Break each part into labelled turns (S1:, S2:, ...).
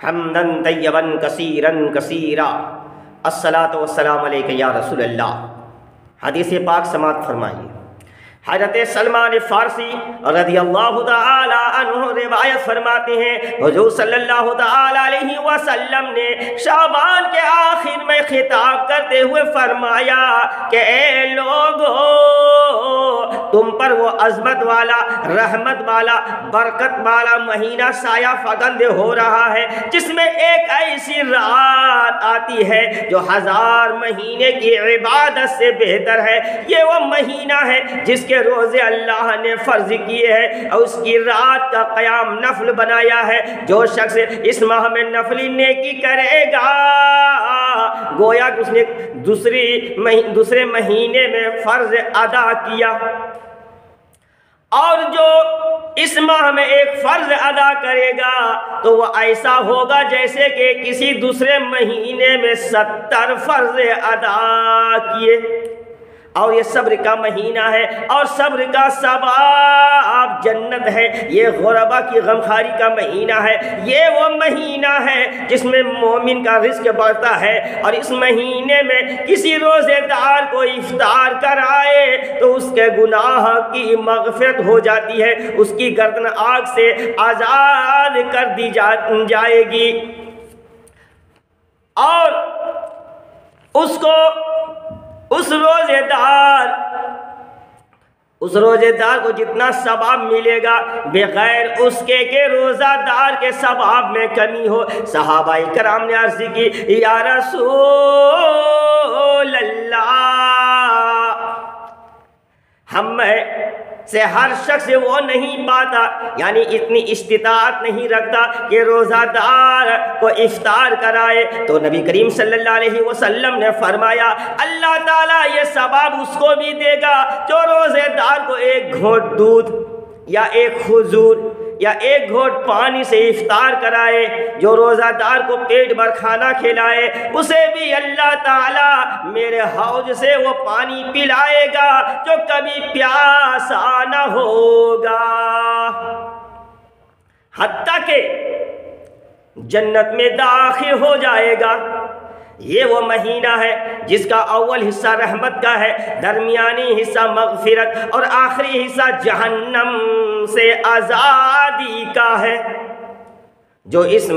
S1: حمدا طیبا کثیرا کثیرا الصلاۃ والسلام علیک یا رسول اللہ۔ حدیث پاک سماعت فرمائیے۔ حضرت سلمان فارسی رضی اللہ تعالی عنہ روایت فرماتے ہیں، حضور صلی اللہ تعالی علیہ وسلم نے شعبان کے آخر میں خطاب کرتے ہوئے فرمایا کہ اے لوگو، تم پر وہ عظمت والا، رحمت والا، برکت والا مہینہ سایہ فگند ہو رہا ہے جس میں ایک ایسی رات آتی ہے جو 1000 مہینے کی عبادت سے بہتر ہے۔ یہ وہ مہینہ ہے جس کے روزے اللہ نے فرض کیے ہیں اور اس کی رات کا قیام نفل بنایا ہے۔ جو شخص اس ماہ میں نفلی نیکی کرے گا گویا کہ اس نے دوسرے مہینے میں فرض ادا کیا، اور جو اس ماہ میں ایک فرض ادا کرے گا تو وہ ایسا ہوگا جیسے کہ کسی دوسرے مہینے میں 70 فرض ادا کیے۔ اور یہ صبر کا مہینہ ہے، اور صبر کا ثواب جنت ہے۔ یہ غربا کی غمخواری کا مہینہ ہے۔ یہ وہ مہینہ ہے جس میں مومن کا رزق بڑھتا ہے، اور اس مہینے میں کسی روزے دار کو افطار کرائے تو اس کے گناہ کی مغفرت ہو جاتی ہے، اس کی گردن آگ سے آزاد کر دی جائے گی، اور اس روزے دار کو جتنا ثواب ملے گا بغیر اس کے کہ روزہ دار کے ثواب میں کمی ہو۔ صحابہ کرام نے عرض کی، یا رسول اللہ، ہم میں سے ہر شخص وہ نہیں پاتا، یعنی اتنی استطاعت نہیں رکھتا کہ روزہ دار کو افطار کرائے۔ تو نبی کریم صلی اللہ علیہ وسلم نے فرمایا، اللہ تعالیٰ یہ ثواب اس کو بھی دے گا جو روزے دار کو ایک گھونٹ دودھ یا ایک کھجور یا ایک گھونٹ پانی سے افطار کرائے، جو روزہ دار کو پیٹ بھر کھانا کھلائے، اسے بھی اللہ تعالیٰ میرے حوض سے وہ پانی پلائے گا جو کبھی پیاسا نہ ہوگا، حتیٰ کہ جنت میں داخل ہو جائے گا۔ یہ وہ مہینہ ہے جس کا اول حصہ رحمت کا ہے، درمیانی حصہ مغفرت، اور آخری حصہ جہنم سے آزادی کا ہے۔ جو اس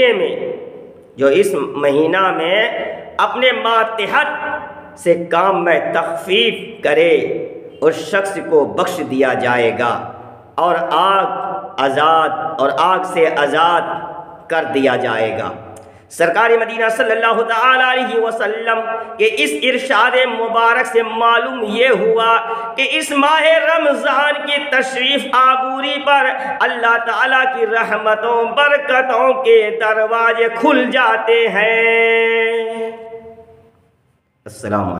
S1: مہینہ میں اپنے ماتحت سے کام میں تخفیف کرے اس شخص کو بخش دیا جائے گا، اور آگ سے آزاد کر دیا جائے گا۔ سرکار مدینہ صلی اللہ تعالی علیہ وسلم کے اس ارشاد مبارک سے معلوم یہ ہوا کہ اس ماہ رمضان کی تشریف آوری پر اللہ تعالیٰ کی رحمتوں برکتوں کے دروازے کھل جاتے ہیں۔ السلام علیکم۔